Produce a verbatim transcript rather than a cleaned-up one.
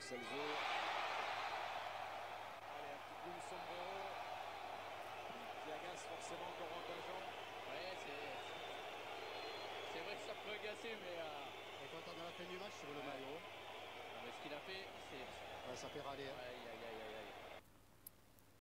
Celso. Allez, un petit coup de sombrero. Qui agace forcément Corentin Jean. Ouais, c'est vrai que ça peut agacer, mais... Euh... Et quand on a la fin du match sur le ouais. maillot, Ah, mais ce qu'il a fait, c'est... ouais, ça fait râler. Hein. Ouais,